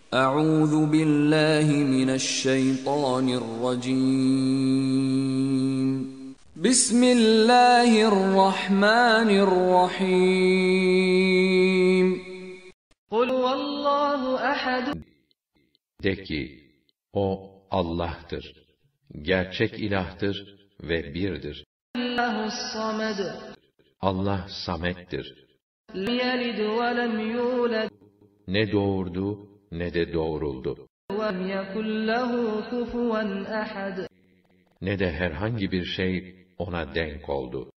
أعوذ بالله من الشيطان الرجيم. بسم الله الرحمن الرحيم. قل هو الله أحد. De ki, o Allah'tır, gerçek ilahtır ve birdir. الله الصمد. Allah samettir. لم يلد ولم يولد Ne doğurdu, ne de doğruldu. ولم يكن له كفوا أحد. Ne de herhangi bir şey ona denk oldu.